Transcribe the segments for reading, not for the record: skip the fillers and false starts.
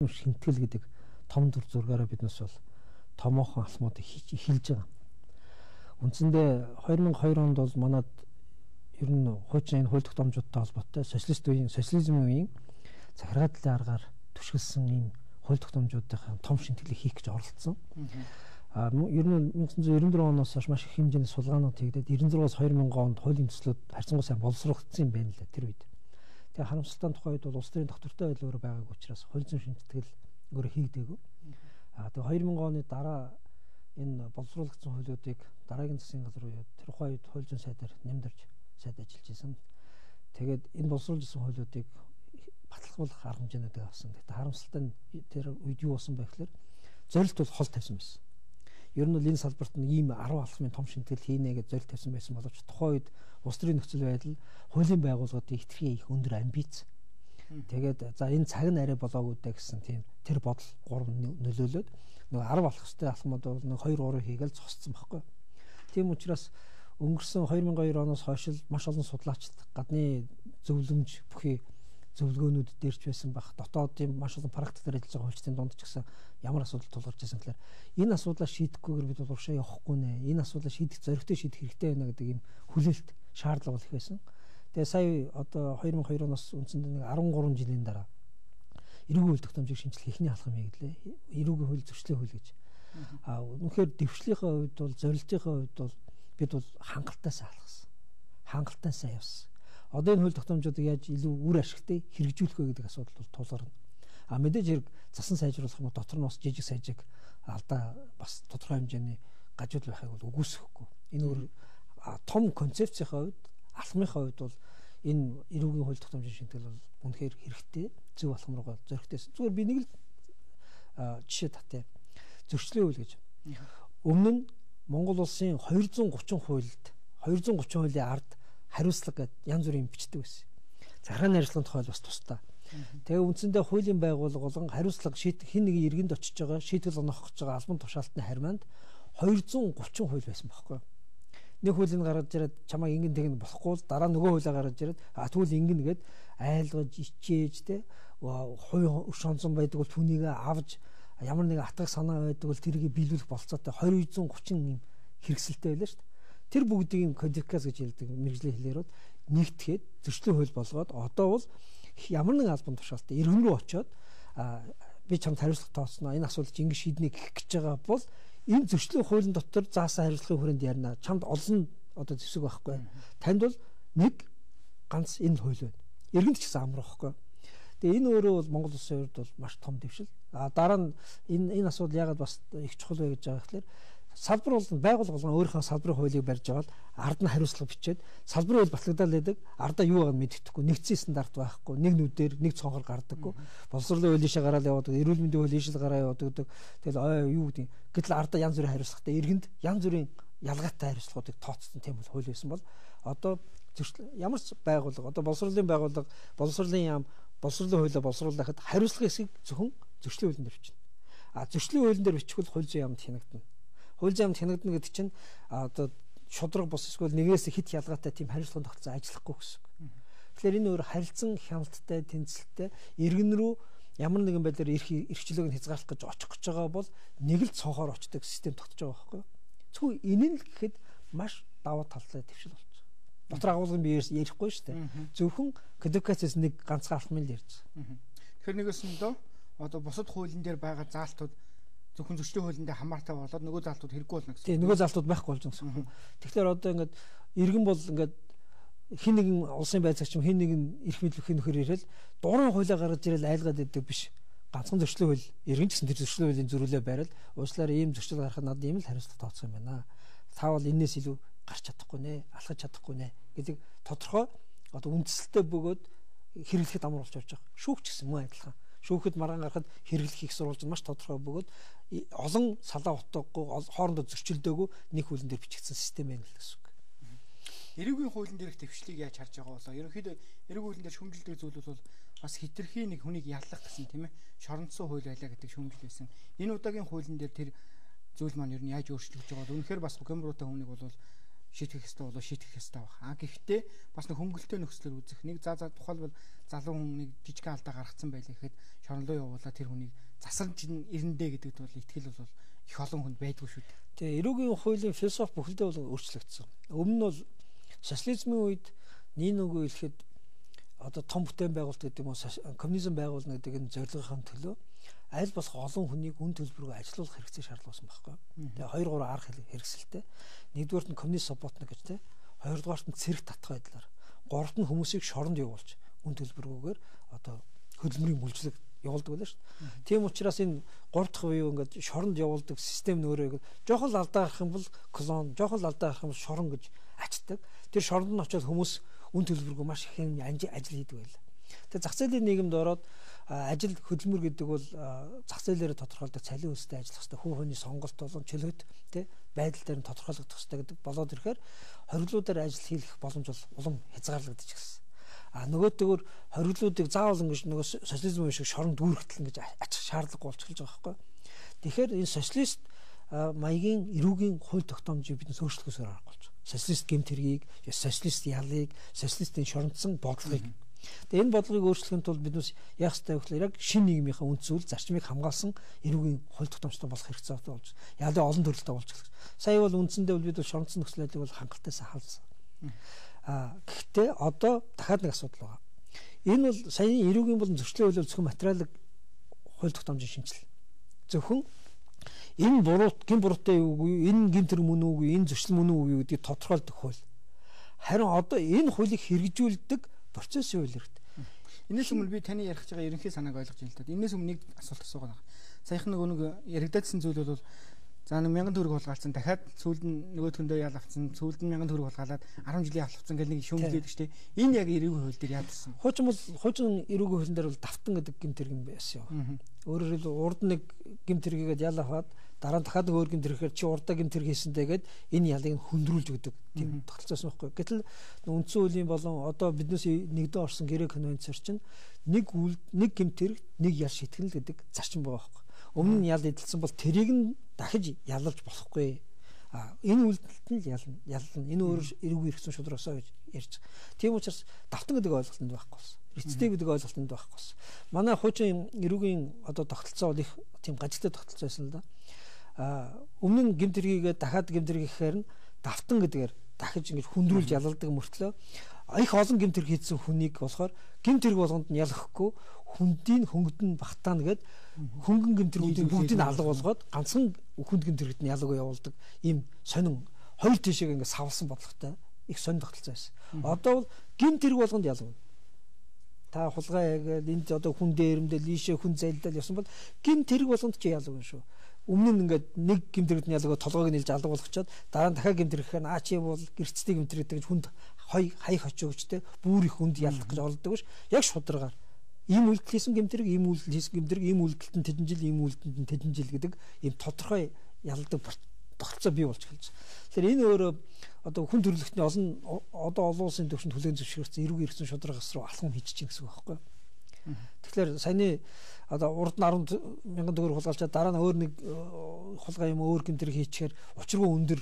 шинтгэл гэдэг том дүр зургаараа биднес бол томоохон алхмуудыг хийж байгаа. Үндсэндээ 2002 онд бол манад ер нь хуучин хууль тогтоомжуудтай холбоотой социализмын үеийн захиргааллын аргаар түшгэлсэн ийм хууль тогтоомжуудын том шинтгэлийг хийх гэж оролцсон. Ер нь 1994 оноос хойш маш их хэмжээний сулгаанууд хийгдээд 96-аас 2000 онд хуулийн төслүүд харьцангуй сайн боловсрогдсон юм байна л тэр үед. Тэгээ харамсалтай тухай үед бол улс төрийн доктортой байдлаар байгааг учраас хууль зүйн шинтгэл өөрөө хийгдээгүй. Тэгээ 2000 оны дараа энэ боловсруулагдсан хуулиудыг дараагийн засгийн газар уу тэр ухаан үед хууль зүйн сайдаар нэмдэрж сайд ажиллаж исэн. Тэгээд энэ боловсруулжсэн хуулиудыг баталгуулах арга хэмжээнүүдийг авсан. Гэхдээ харамсалтай нь тэр үед юу болсон бэ гэхээр зорилт бол хол тавьсан байсан. Ер нь бол энэ салбарт нь ийм 10 алхмын том шинтгэл хийнэ гэж зорилт тавьсан байсан боловч тухайн үед улс төрийн нөхцөл байдал хуулийн байгууллагуудын хэтэрхий их өндөр амбиц. Тэгээд за энэ цаг нь арай болоогүй даа гэсэн тийм тэр бодол гурав нөлөөлөд нэг 10 алхах ёстой алхмууд бол нэг 2-3 хийгээл зогссон байхгүй. Тийм учраас өнгөрсөн 2002 оноос хойш маш олон судлаачид гадны зөвлөмж бүхий зөвлөгөөнүүд дээрч байсан бах. Дотоодын маш олон практикээр ажиллаж байгаа хуульчдын дунд ч гэсэн ямар асуудал тулгарч байсан гэхээр энэ асуудлаа шийдэхгүйгээр бид бол уршаа явахгүй нэ. Энэ асуудлаа шийдэх зоригтой шийдэх хэрэгтэй байна гэдэг ийм хүлээлт шаардлага бол их байсан. Тэгээ сая одоо 2002 оноос үндсэндээ нэг 13 жилийн дараа эрүүгийн хууль тогтоомжийг шинжлэх эхний алхам хийгдлээ. Эрүүгийн хууль зөрчлийн хууль гэж. Үнэхээр дэвшлийнхээ хувьд бол зорилтынхаа хувьд бол бид бол хангалттай сайн алхсан. Хангалттай сайн явсан. Одоо энэ хууль тогтоомжуудыг яаж илүү үр ашигтай хэрэгжүүлэх вэ гэдэг асуудал бол тулгарна. Мэдээж хэрэг засан сайжруулах юм дотор нь бас жижиг сажиг алдаа бас тодорхой хэмжээний гажууд байхыг бол үгүйсэхгүй. Энэ өөр том концепцийн хувьд алхмынхаа хувьд бол энэ эрүүгийн хууль тогтоомжийн шинтгэл бол үнэхээр хэрэгтэй зөв алхам руугаа зоригтойсэн. Зүгээр би нэг л жишээ татъя. Зөрчлийн хууль гэж. Өмнө нь Монгол улсын 230 хуулийн ард хариуцлага гэдэг янз бүрийн бичдэг байсан. Захиргааны ажиллагааны тухай бас тусдаа. Тэгээ үндсэндээ хуулийн байгууллага болон хариуцлага хин нэгэн иргэнд очиж байгаа шийтгэл оноох гэж байгаа албан тушаалтны харьмаанд 230 хууль байсан байхгүй. Нэг хуулийг гаргаж ирээд чамайг ингэн тэгнэ болохгүй л дараа нөгөө хуулийг гаргаж ирээд тэгвэл ингэн гээд айлгаж ичээж те хувь өш онцон байдаг бол түүнийг авж ямар нэгэн атгах санаа байдаг бол тэрийг биелүүлэх болцоотой 230 юм хэрэгсэлтэй байлаа шүү дээ. Тэр бүгдийг кодификац гэж хэлдэг мэргэжлийн хэлээрүүд нэгтгэхэд зөрчлийн хууль болгоод одоо бол ямар нэгэн албан тушаалтай иргэн рүү очиод би чамд хариуцлага тооцноо энэ асуудал чи ингэ шийднэ гэх гэж байгаа бол энэ зөрчлийн хуулийн дотор заасан хариуцлагын хүрээнд ярина. Чамд олон одоо зэвсэг байхгүй. Танд бол нэг ганц энэ хууль байна. Иргэнд ч гэсэн амар байхгүй. Тэгээ энэ өөрөө бол Монгол улсын хувьд бол маш том дэвшил. Дараа нь энэ асуудал яагаад бас их чухал вэ гэж байгаа гэхээр салбар бол байгууллага болгон өөрийнхөө салбарын хуулийг барьж аваад ард нь хариуцлага бичээд салбарын хууль батлагдаад байдаг ардаа юу байгааг мэддэхгүй нэгдсэн стандарт байхгүй нэг нүдээр нэг цонхоор гардаггүй боловсролын хууль ийшээ гараад яваад эрүүл мэндийн хууль ийшээ гараад яваад тэгэл юу гэдэг гэтэл ардаа янз бүрийн хариуцлагатай иргэнд янз бүрийн ялгаатай хариуцлагуудыг тооцсон тийм бол хууль байсан бол одоо ямар ч байгууллага одоо боловсролын байгууллага боловсролын яам боловсролын хуулиа боловсруулахад хариуцлагын хэсгийг зөвхөн зөрчлийн хуулийн дээр бичнэ. Зөрчлийн хуулийн дээр бичвэл хууль зүйн яамд хянагдана. Хууль зүйн яамд хянагдана гэдэг чинь одоо шудраг бос эсвэл нэгээс хит ялгаатай тийм хариуцлагын тогтолцоо ажиллахгүй гэсэн. Тэгэхээр энэ өөр харилцан хяналттай, тэнцэлтэй иргэн рүү ямар нэгэн байдлаар эрхчлөөг нь хязгаарлах гэж очих гэж байгаа бол нэг л цонхоор очдог систем тогтож байгаа байхгүй юу? Зөвхөн энэ л гэхэд маш давуу талтай төвшил болж байгаа. Дотор агуулгын би ярихгүй шүү дээ. Зөвхөн кодификацээс нэг ганцхан алхмын л ярьж байгаа. Тэгэхээр нэгээс нь одоо бусад хуулийн дээр байгаа заалтууд зөвхөн зөрчлийн хуулиндээ хамаартай болоод нөгөө заалтууд хэрэггүй болно гэсэн. Тийм нөгөө заалтууд байхгүй болж байгаа гэсэн. Тэгэхээр одоо ингээд иргэн бол ингээд хин нэгэн улсын байцаагч хин нэгэн эрх мэдлэхийн нөхөр ирэл дурын хуулиа гаргаж ирэл айлгаад байдаг биш. Ганцхан зөрчлийн хууль иргэн ч гэсэн тэр зөрчлийн хуулийн зөрүүлээ барил уучлаарай ийм зөрчил гаргахад надад ийм л хариуцлага тооцох юм байна. Та бол энэс илүү гарч чадахгүй нэ, алхаж чадахгүй нэ гэдэг тодорхой одоо үндсэлтэй бөгөөд хэрэглэхэд амар болж явж байгаа. Шүүгч гэсэн мөн адилхан. Шүүхэд маргаан гарахад хэрэглэх их сурвалж маш тодорхой бөгөөд олон салаа утгагүй хоорондоо зөрчилдөөгүй нэг хуулийн дээр бичигдсэн систем байна л гэсэн үг. Эрүүгийн хуулийн дээрх төвшлийг яаж харж байгаа болоо? Ерөнхийдөө эрүүгийн хуулийн дээр шүүмжилдэг зүйлүүд бол бас хитрхи нэг хүнийг яллах гэсэн тийм ээ шорондсон хууль байлаа гэдэг шүүмжил байсан. Энэ удаагийн хуулийн дээр тэр зүйл маань ер нь яаж өөрчлөгдөж байгаа бол үнэхээр бас гомбруутай хүнийг бол шийтгэх ёстой болоо шийтгэх ёстой баг. Гэхдээ бас нэг хөнгөлөлтөө нөхцлөөр үзэх. Нэг тухайлбал залуу хүн нэг жижигхэн алдаа гаргацсан байлаа гэхэд шорон руу явуулаад тэр хүнийг засарч ирэндэ гэдэгт бол итгэл бол их олон хүнд байдгүй шүү дээ. Тэгээ эрүүгийн хуулийн философи бүхэлдээ бол өөрчлөгдсөн. Өмнө нь бол социализмын үед нэг үгүй хэлэхэд одоо том бүтээн байгуулалт гэдэг юм уу коммунизм байгуулна гэдэг энэ зорилгын төлөө аль болох олон хүнийг үн төлбөрөөр ажилуулах хэрэгцээ шаардлагасан байхгүй. Тэгээ 2 3 арга хэрэгсэлтэй. Нэгдүгээрт нь коммунист саботно гэж те. Хоёрдугаарт нь цэрэг татах байдлаар. Гуравт нь хүмүүсийг шоронд явуулж үн төлбөргүйгээр одоо хөдөлмөрийн мүлжлэг явуулдаг байлаа шүү дээ. Тийм учраас энэ 3 дахь үеийн ингээд шоронд явуулдаг систем нөөрөө жоохон алдаа гарах юм бол клон, жоохон алдаа гарах юм бол шорон гэж ачдаг. Тэр шоронд нь очиод хүмүүс үн төлбөргүй маш их ажил хийдэг байлаа. Тэгээ зах зээлийн нийгэмд ороод ажил хөдөлмөр гэдэг бол зах зээлээр тодорхойлдог цалин өстэй ажиллах хэрэгтэй. Хүн хүний сонголт болон чөлөөт тий байдал дээр нь тодорхойлогдох хэрэгтэй гэдэг болоод ирэхээр хориглуудаар ажил хийх боломж бол улам хязгаарлагдаж гисэн. Нөгөөдөөр хориглуудыг заавал ингэж нөгөө социализм шиг шоронд дүүргэтэл ингэж ачих шаардлагагүй болчихж байгаа байхгүй. Тэгэхээр энэ социалист маягийн эрүүгийн хууль тогтоомжийг биднес өөрчлөхөөсөөр аргагүй болж байна. Социалист гэмт хэргийг, социалист ялыг, социалистын шорондсон бодлогыг. Тэгээ энэ бодлогыг өөрчлөхийн тулд биднес яах ёстой вэ гэхээр яг шинэ нийгмийнхаа үнд зүйл зарчмыг хамгаалсан эрүүгийн хууль тогтоомжтой болох хэрэгцээ болж ялын олон төрөлтэй болж эхэлж. Сая бол үндсэндээ бид бол шорондсон нөхцөл байдлыг бол хангалттай хаалсан. Гэхдээ одоо дахиад нэг асуудал байгаа. Энэ бол саяны эрүүгийн болон зөрчлийн хуулиар зөвхөн материалын хууль тогтоомжийн шинжилэл. Зөвхөн энэ гин буруутай юу үгүй, энэ гин тэр мөн үгүй, энэ зөрчил мөн үгүй гэдгийг тодорхойлдог хууль. Харин одоо энэ хуулийг хэрэгжүүлдэг процессын хууль хэрэгтэй. Энэс өмнө би таны ярих гэж байгаа ерөнхий санааг ойлгож байна л да. Энэс өмнө нэг асуулт асуугаад байна. Саяхан нэг яригдаадсан зүйл бол за 1000 төгрөг хулгайлцсан дахиад сүүлд нь нөгөөдхөндөө ял авцсан сүүлд нь 1000 төгрөг хулгайлаад 10 жилийн авцсан гэл нэг шүүмжлээд штэ. Энэ яг эрүүгийн хууль дээр яадсан. Хуучин эрүүгийн хуулийн дээр бол давтан гэдэг гэмт хэрэг юм байсан юм. Өөрөөр хэлбэл урд нэг гэмт хэргийг ял аваад дараа нь дахиад өөр гэмт хэрэгээр чи урдаа гэмт хэрэг хийсэнтэйгээд энэ ялыг хөндрүүлж өгдөг тийм тогтолцоосон байхгүй. Гэтэл үндсэн хуулийн болон одоо биднээс нэгдэн орсон гэрээ конвенцээр чинь нэг гэмт хэрэг нэг ял шийтгэл гэдэг зарчим байгаа байхгүй. Өмнө нь ял эдэлсэн бол тэрийг нь дахиж ялалж болохгүй. Энэ үйлдэлт нь ялна. Энэ өөр эрүүгийн хэрэгцээ шударгаасаа гэж ярьж. Тийм учраас давтан гэдэг ойлголт энд байхгүй болсон. Рецидив гэдэг ойлголт энд байхгүй болсон. Манай хуучин эрүүгийн одоо тогтолцоо бол их тийм гажигтай тогтолцоо байсан л да. Өмнө нь гэмт хэргийг дахиад гэмт хэрэг гэхээр нь давтан гэдгээр дахиж ингэж хүндрүүлж ялалдаг мөртлөө их олон гэмт хэрэг хийсэн хүнийг болохоор гэмт хэрэг болгонд нь ялахгүй хүндийн хөнгөд нь багтаана гэд хөнгөн гэмт хэргүүдийн бүгдийг нь алга болгоод ганцхан хүнд гэмт хэрэгт нь ялгаа явуулдаг ийм сонин хоёр тишээ ингэ савлсан бодлоготой их сонин тогтолцоо байсан. Одоо бол гэмт хэрэг болгонд ялгана. Та хулгай яг энд одоо хүн дээрэмдэл ийшээ хүн зайлдал явсан бол гэмт хэрэг болгонд ч ялгана шүү. Өмнө нь ингээд нэг гэмт хэрэгт нь ялгаа толгойг нэлж алга болгочоод дараа нь дахиад гэмт хэрэгхээр чи бол гэрцтэй гэмт хэрэгтэй гэж хүнд хаях очиогчтэй бүр их хүнд ялах гэж оролдог ш. Яг шударгаар ийм үйлдэл хийсэн гэмт хэрэг, ийм үйлдэл хийсэн гэмт хэрэг, ийм үйлдэлт нь тэдэн жил, ийм үйлдэлт нь тэдэн жил гэдэг ийм тодорхой ялдаг тогтолцоо бий болж эхэлж. Тэгэхээр энэ өөрөө одоо хүн төрөлхтний одоо олон улсын төвшөнд хүлээн зөвшөөрсөн эрүүгийн хэрэгцээ шударгаас руу алхам хийж чинь гэсэн үг байхгүй. Тэгэхээр саяны одоо урд нь 10,000 төгрөг хулгайлчаад дараа нь өөр нэг хулгай юм өөр гэмт хэрэг хийчихээр учиргүй өндөр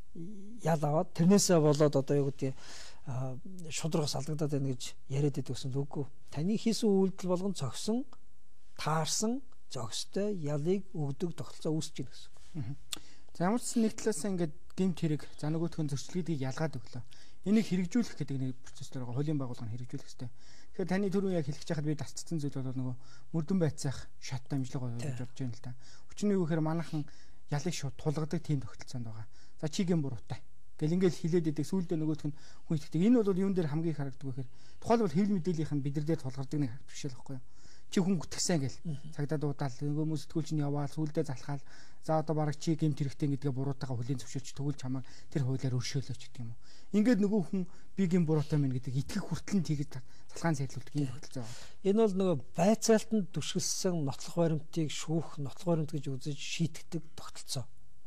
ял аваад тэрнээсээ болоод одоо юу гэдэг шударгаас алдагдаад байна гэж яриад байдаг гэсэн үг үгүй. Таны хийсэн үйлдэл болгон цогсон, таарсан, зогстой ялыг өгдөг тогтолцоо үүсэж байна гэсэн. За ямар ч нэг талаас ингээд гэмт хэрэг за нөгөөдхөн зөрчилгэдийг ялгаад өглөө. Энийг хэрэгжүүлэх гэдэг нэг процесс дээр байгаа хуулийн байгууллага нь хэрэгжүүлэх хэрэгтэй. Тэгэхээр таны түрүү яг хэлэх чахад би дасцсан зүйл бол нөгөө мөрдөн байцаах шат дамжлага болж байна л да. Өчигний юу гэхээр манайхан ялыг шууд тулгадаг тийм тогтолцоонд байгаа. За чигийн буруутай. Гэл ингээл хилээд идэг сүүлдээ нөгөөдх нь хүн итгэдэг. Энэ бол юун дээр хамгийн их харагддаг вэ гэхээр тухайлбал хэвлэл мэдээллийнхэн бид нар дээр тулгардаг нэг бишэл байхгүй юу? Чи хүн гүтгэсэн гэл цагдаа дуудаал нөгөө хүмүүс сэтгүүлч нь яваал сүүлдээ залхаал за одоо бараг чи гэмт хэрэгтэй гэдгээ буруутайгаа хүлийн зөвшөөрч төгөл чамаг тэр хуулиар өршөөлөөч гэдэг юм уу. Ингээд нөгөө хүн би гэм буруутай мэн гэдэг итгэх хүртэл нь тэгээд залхаан сайдлуулдаг юм хөтөлцөө байна. Энэ бол нөгөө байцаалтанд түшгэлсэн нотлох баримтыг шүүх нотлох баримт гэж үзэж шийтгдэг тогтолцоо.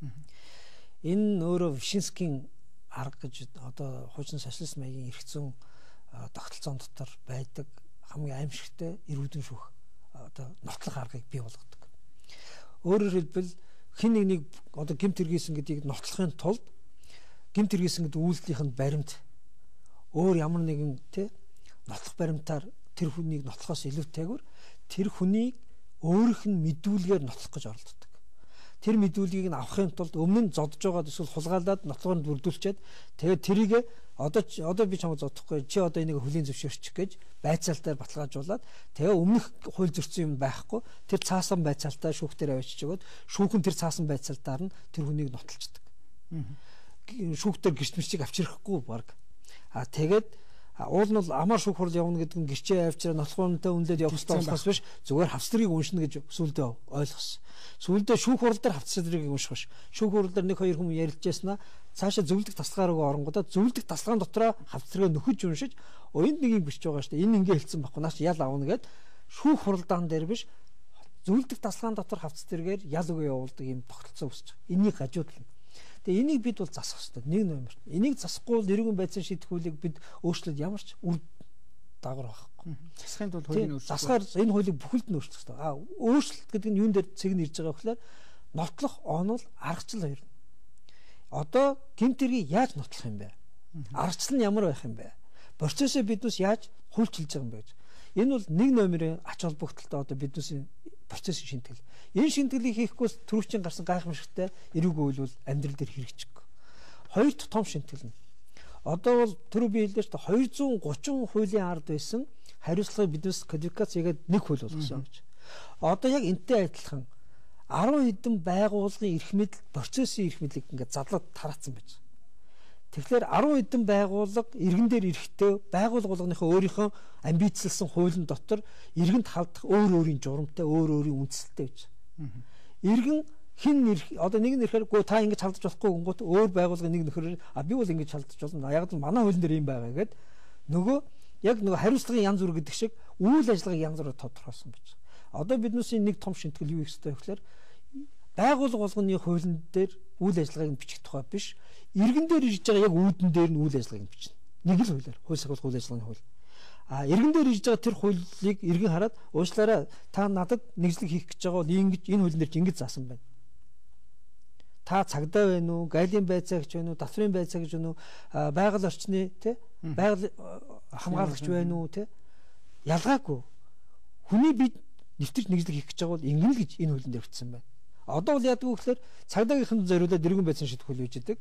Энэ өөрөө Вишинскийн арга гэж одоо хуучин социалист маягийн эрх зүйн тогтолцоон дотор байдаг хамгийн аимшигтай эрүүдэн шүүх одоо нотлох аргыг бий болгодог. Өөрөөр хэлбэл хэн нэг одоо гэмт хэргийсэн гэдгийг нотлохын тулд гэмт хэрэгсэн гэдэг үйлдэлийнх нь баримт өөр ямар нэгэн нотлох баримтаар тэр хүнийг нотлохоос илүүтэйгээр тэр хүнийг өөрийнх нь мэдүүлгээр нотлох гэж оролддог. Тэр мэдүүлгийг нь авахын тулд өмнө нь зодж байгаад эсвэл хулгайлаад нотлогоор бүрдүүлчихэд тэгээд тэрийг одоо би чамд зодохгүй чи одоо энийг хөлийн зөвшөөрчих гэж байцаалтаар баталгаажуулаад тэгээ өмнөх хууль зөрчсөн юм байхгүй тэр цаасан байцаалтаа шүүхтээр авчиж өгөөд шүүхэн тэр цаасан байцаалтаар нь тэр хүнийг нотлцдаг. Шүүхтэр гэрчмэрчийг авчирахгүй баг. Тэгээд уул нь бол амар шүүх хурал явна гэдэг нь гэрчээ авчираа нотлохоонтой үнэлээд явах хэрэгтэй болохоос биш зүгээр хавцлыг уншина гэж сүулдэ ойлгосон. Сүулдэ шүүх хурал дээр хавцлыг унших биш. Шүүх хурал дээр нэг хоёр хүн ярилцжээснаа цаашаа зөвлөдөх тасалгаа руу оронгуудаа зөвлөдөх тасалгаан дотроо хавцлыг нөхөж уншиж энд нэг юм бичиж байгаа шүү дээ. Энэ ингээ хэлсэн байхгүй наач ял авна гэд шүүх хуралдаан дээр биш зөвлөдөх тасалгаан дотор хавц тэргээр ял өгөө явуулдаг юм тогтолцоо үүсэж байгаа. Энийг хажуудлана. Тэгээ энийг бид бол засах хэрэгтэй. Нэг номер. Энийг засахгүй бол эрүүгийн байцааны шийдвэрлэлийг бид өөрчлөлт ямар ч үр дагавар байхгүй. Засахын тулд хуулийн өөрчлөлт. Засахаар энэ хуулийг бүхэлд нь өөрчлөх хэрэгтэй. Өөрчлөлт гэдэг нь юун дээр цэг нь ирж байгаа гэхээр нотлох онол аргачлал хоёр. Одоо гэмт хэргийг яаж нотлох юм бэ? Аргачлал нь ямар байх юм бэ? Процессыг биднээс яаж хуульчилж байгаа юм бэ гэж. Энэ бол нэг номерын ач холбогдолтой одоо биднээс процессын шинтгэл. Энэ шинтгэлийг хийхгүй түрүүчийн гарсан гайхамшигтай эрүүг үйл бол амьдрал дээр хэрэгжихгүй. Хоёр том шинтгэл нь. Одоо бол түрүү би хэллээ шүү дээ 230 хуулийн ард байсан хариуцлагыг биднээс кодификац хийгээд нэг хууль болгосон гэж. Одоо яг энтэй адилхан 10 хэдэн байгууллагын эрх мэдэл, процессын эрх мэдлийг ингээд задлаад тараацсан байж. Тэгэхээр 10 хэдэн байгууллага иргэн дээр эрэхтэй байгууллага болгоныхоо өөрийнхөө амбицлсан хуулийн дотор иргэнд халдах өөр өөрийн журамтай, өөр өөрийн үндсэлтэй байж. Иргэн хин одоо нэг нь ирэхээр та ингэж халдаж болохгүй гингут өөр байгууллагын нэг нөхөр би бол ингэж халдаж болно. Яг л манай хуулийн дээр юм байгаа гэд нөгөө яг нөгөө хариуцлагын янз бүр гэдэг шиг үйл ажиллагааг янз бүрээр тодорхойлсон байж. Одоо биднээс нэг том шинтгэл юу их хэрэгтэй гэхээр байгууллага болгоны хуулийн дээр үйл ажиллагааг бичих тухай биш. Иргэн дээр ирж байгаа яг үүдэн дээр нь үйл ажиллагааг бичнэ. Нэг л хуулиар хууль сахилах үйл ажиллагааны хууль. Иргэн дээр ирж байгаа тэр хуулийг иргэн хараад уучлаарай та надад нэгжлэг хийх гэж байгаа бол ингэж энэ хуулийн дээр ингэж заасан байна. Та цагдаа байна уу, гайлын байцаа гэж байна уу, давтрын байцаа гэж байна уу, байгаль орчны байгаль хамгаалагч байна уу ялгаагүй. Хүний бид нэвтэрч нэгжлэг хийх гэж байгаа бол ингэн л гэж энэ хуулийн дээр бичсэн байна. Одоо бол яадаг вэ гэхээр цагдаагийнхан зориулаад иргэн байцааны шийдвэр хууль үүсдэг.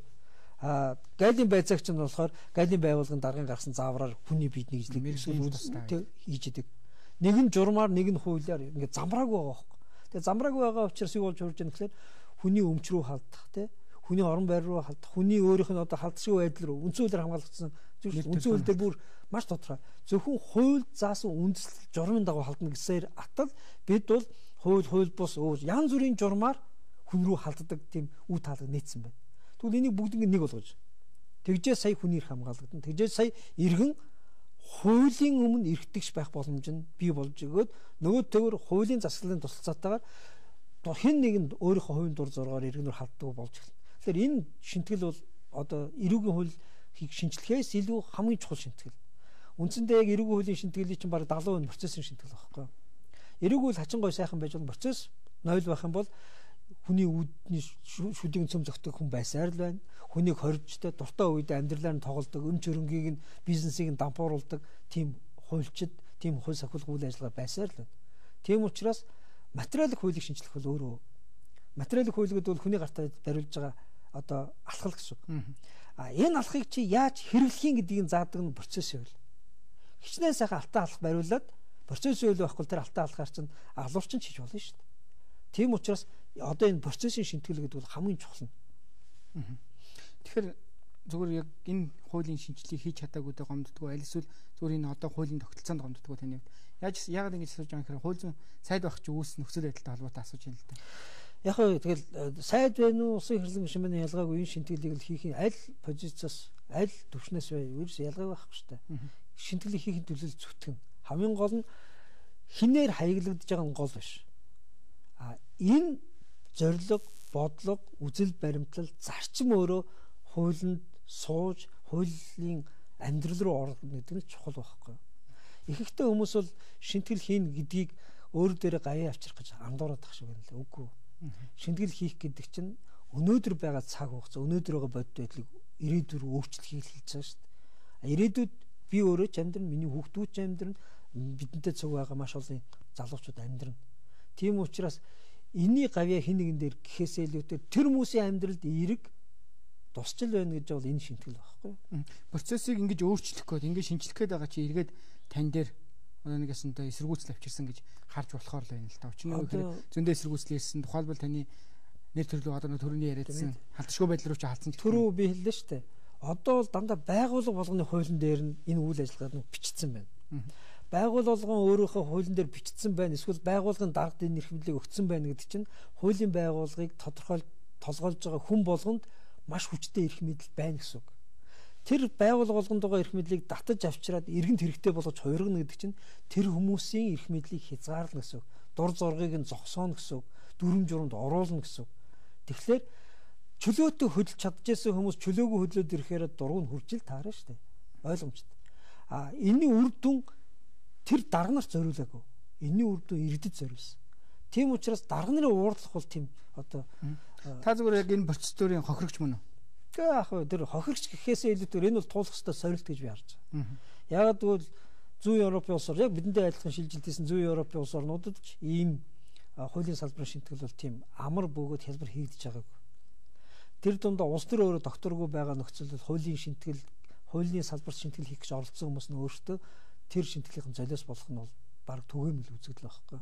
Гайлын байцаагч нь болохоор гайлын байгууллагын даргын гаргасан заавраар хүний биед нэгжлэг хийж идэг. Нэг нь журмаар, нэг нь хуулиар ингээд замбрааг байгаа байхгүй. Тэгээ замбрааг байгаа учраас юу болж хурж байгаа гэхээр хүний өмч рүү халдах хүний орон байр руу халдах, хүний өөрийнх нь одоо халдшгүй байдал руу үндсэн хуулиар хамгаалагдсан үндсэн хууль дээр бүр маш тодорхой. Зөвхөн хууль заасан үндэслэл журмын дагуу халдна гэсээр атал бид бол хууль бус янз бүрийн журмаар хүн рүү халддаг тийм үе таалга нийцсэн байна. Тэгвэл энийг бүгднийг нэг болгож. Тэгжээ сая хүний эрх хамгаалагдана. Тэгжээ сая иргэн хуулийн өмнө эрхтгч байх боломж нь бий болж өгөөд нөгөө төгөр хуулийн засаглалын тусалцаатайгаар хэн нэгэнд өөрийнхөө хувийн дур зоргоор иргэнээр халддаг болж байна. Тэгэхээр энэ шинтгэл бол одоо эрүүгийн хуулийг шинчлэхээс илүү хамгийн чухал шинтгэл. Үндсэндээ яг эрүүгийн хуулийн шинтгэлийн чинь бараг 70% процессын шинтгэл байхгүй юу? Эрүүгийн хууль хачин гой сайхан байж бол процесс нойл байх юм бол хүний үүдний шүдийн цөм зөгтөх хүн байсаар л байна. Хүнийг хоржтой дуртай үедээ амьдралаар нь тоглодог, өмч хөрөнгийг нь бизнесийг нь дампууруулдаг тийм хуульчид, тийм хууль сахилах үйл ажиллагаа байсаар л байна. Тийм учраас материалын хуулийг шинчлэх бол өөрөө материалын хууль гэдэг бол хүний гартаа бариулж байгаа одоо алхал гэсэн. Энэ алхахыг чи яаж хэрэглэхийн гэдгийг заадаг нь процессын хууль. Хичнээн сайхан алтан алхах бариулаад процессын хууль байхгүй тэр алтан алхахаар чинь аглуулч нь хийж болно шүү дээ. Тийм учраас одоо энэ процессын шинтгэл гэдэг бол хамгийн чухал нь. Тэгэхээр зүгээр яг энэ хуулийн шинжилгээг хийж чадаагүй дэ гомддгоо аль эсвэл зүгээр энэ одоо хуулийн тогтолцоонд гомддгоо таны яаж яагаад ингэж асууж байгаа гэхээр хууль зүйн сайд байх чи үүс нөхцөл байдалтай холбоотой асууж байна л да. Яг хөө тэгэл сайд байна уу усын хэрлэн гишүүний ялгаагүй энэ шинтгэлийг л хийх аль позициас аль төвшнөөс бай ерөөс ялгаа байхгүй шүү дээ. Шинтгэлийг хийхин төлөв зүтгэн хамгийн гол нь хинээр хаяглагдж байгаа нь гол биш. Энэ зорилго, бодлого, үзэл баримтлал, зарчим өөрөө хуулинд сууж, хуулийн амьдрал руу орно гэдэг нь чухал байхгүй. Ихэнхдээ хүмүүс бол шинтгэл хийн гэдгийг өөр дээрээ гаяа авчрах гэж андуураад тах шиг байна лээ. Үгүй. Шинтгэл хийх гэдэг чинь өнөөдөр байгаа цаг хугацаа, өнөөдөр байгаа бодит байдлыг ирээдүйд өөрчлөхийг хэлж байгаа шүү дээ. Ирээдүйд би өөрөө ч амьдрна, миний хүүхдүүд ч амьдрна, бидэнтэй цуг байгаа маш олон залуучууд амьдрна. Тийм учраас энэний гавья хин нэгэн дээр гэхээсээ илүүтэй тэр хүмүүсийн амьдралд эерэг тусчил байна гэж бол энэ шинтгэл байхгүй юу? Процессыг ингэж өөрчлөх гээд, ингэж шинжлэх гээд байгаа чи эргээд тань дээр одоо нэг ясантай эсэргүүцэл авчирсан гэж харж болохоор л байна л та. Өчнөө зөндөө эсэргүүцэл ирсэн. Тухайлбал таны нэр төрлөө одоо төрөний яриадсан халтшгүй байдал руу ч хаалцсан ч түрүү би хэллээ шүү дээ. Одоо бол дандаа байгууллага болгоны хуулийн дээр нь энэ үйл ажиллагааг бичсэн байна. Байгууллага өөрийнхөө хуулийн дээр бичсэн байна. Эсвэл байгууллагын дарга дэд нэрхэмлийг өгсөн байна гэдэг чинь хуулийн байгууллагыг толгойлж байгаа хүн болгонд маш хүчтэй эрх мэдэл байна гэсэн үг. Тэр байгууллага болгонд байгаа эрх мэдлийг татаж авчираад иргэнд хэрэгтэй болгож хувиргана гэдэг чинь тэр хүмүүсийн эрх мэдлийг хязгаарлана гэсэн үг. Дур зоргийг нь зогсооно гэсэн үг. Дүрм журамд оруулна гэсэн үг. Тэгэхээр чөлөөтэй хөдөлж чадчихсан хүмүүс чөлөөгөө хөдлөөд ирэхээр дург нь хуржил таарна шүү дээ. Ойлгомжтой. Энэний үр дүн тэр дарга нарт зориулаагүй. Энэний үр дүн иргэдэд зориулсан. Тийм учраас дарга нарын уурлах бол тийм одоо та зүгээр яг энэ процедурын хохирогч мөн үү? Яг тэр хохирогч гэхээсээ илүүтэйгээр энэ бол туулах ёстой сорилт гэж би харж байгаа. Яг тэгвэл зүүн Европын улс орн яг бидэнтэй адилхан шилжилтсэн зүүн Европын улс орнуудад ч ийм хуулийн салбарын шинтгэл бол тийм амар бөгөөд хялбар хийгдэж байгаагүй. Тэр дундаа улс төр өөрөө докторгүй байгаа нөхцөлд хуулийн салбар шинтгэл хийх гэж оролцсон хүмүүс нь өөртөө тэр шинтгэлийн золиос болох нь бол баг түгээмэл үзэгдэл байхгүй.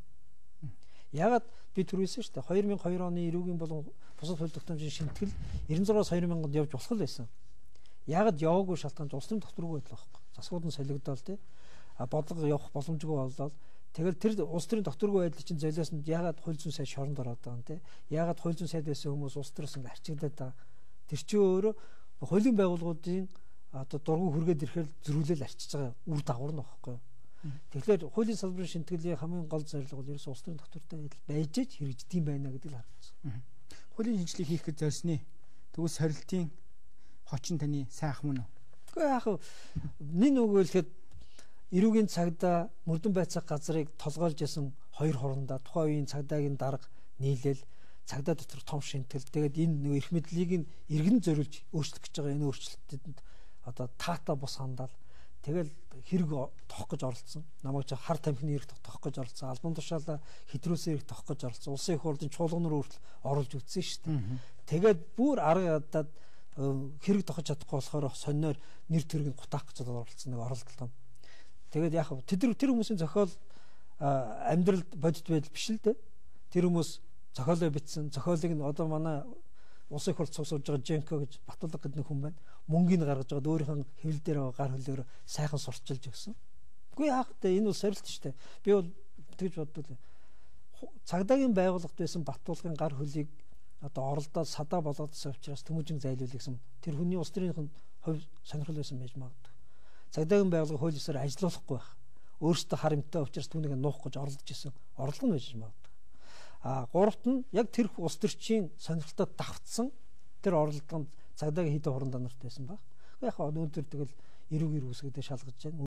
Ягаад би түрүүсэн шүү дээ 2002 оны эрүүгийн болон бусад хууль тогтоомжийн шинтгэл 96-аас 2000-д явж болох л байсан. Ягаад яваагүй шалтгаан улс төрийн докторгүй байдлаа байхгүй. Засгууд нь солигдоод тий бодлого явах боломжгүй боллоо. Тэгэл тэр улс төрийн докторгүй байдлын чинь золиоснд ягаад хууль зүйн сайд шоронд ороод байгаа юм те. Ягаад хууль зүйн сайд байсан хүмүүс улс төрөөс ингээ арчигдаад байгаа. Тэр чинь өөрөө хуулийн байгууллагуудын одоо дургу хүргээд ирэхээр зөрүүлэл арчиж байгаа үр дагавар нь байхгүй юу. Тэгэхээр хуулийн салбарын шинтгэлийн хамгийн гол зорилго бол ерөөс улс төрийн доктортой байж хэрэгждэг юм байна гэдэг л харагдсан. Хуулийн шинжилгээ хийх гэж зорьсны тэгвэл сорилтын хочин таны сайн ах мөн үү? Гэхдээ яг нэг нөгөө хэлэхэд эрүүгийн цагдаа мөрдөн байцаах газрыг толгойлж исэн хоёр хорондоо тухайн үеийн цагдаагийн дарга нийлээл цагдаа дотор том шинтгэл тэгээд энэ нэг эрх мэдлийг нь иргэн зориулж өөрчлөх гэж байгаа энэ өөрчлөлтөнд одоо таата бус хандаал тэгэл хэрэг тоох гэж оролцсон. Намайг ч хар тамхины хэрэг тоох гэж оролцсон. Албан тушаалаа хэтрүүлсэн хэрэг тоох гэж оролцсон. Улсын их хурлын чуулганаар хүртэл оруулж үзсэн шүү дээ. Тэгээд бүр арга ядаад хэрэг тохож чадахгүй болохоор сониноор нэр төргийг гутаах гэж оролцсон нэг оролдлоо. Тэгээд яг тэр хүмүүсийн зохиол амьдралд бодит байдал биш л дээ. Тэр хүмүүс зохиолоо бичсэн. Зохиолыг нь одоо манай улсын их хурлд цугсуулж байгаа Женко гэж Батулга гэдэг хүн байна. Мөнгөний гаргаж байгаад өөрийнх нь хэвлэл дээр байгаа гар хөлөөр сайхан сурчилж өгсөн. Үгүй яах вэ? Энэ бол сорилт шүү дээ. Би бол тэгж боддог. Цагдаагийн байгууллагт байсан Батулгын гар хөлийг одоо оролдоод садаа болгоодсан учраас төмөжин зайлуул гэсэн тэр хүний улс төрийн хувь сонирхол байсан байж магадгүй. Цагдаагийн байгууллага хууль ёсоор ажиллуулахгүй байх. Өөрөөсөө харамттай учраас түүнийг нуух гэж оролдож исэн. Орлого нь байж магадгүй. Гуравт нь яг тэр улс төрчийн сонирхолтой давтсан тэр оролдогонд цагдаагийн хэдэн хуран данарт байсан баг. Яг өнөөдөр тэгэл эрүүгээр үсгэдэ шалгаж байна.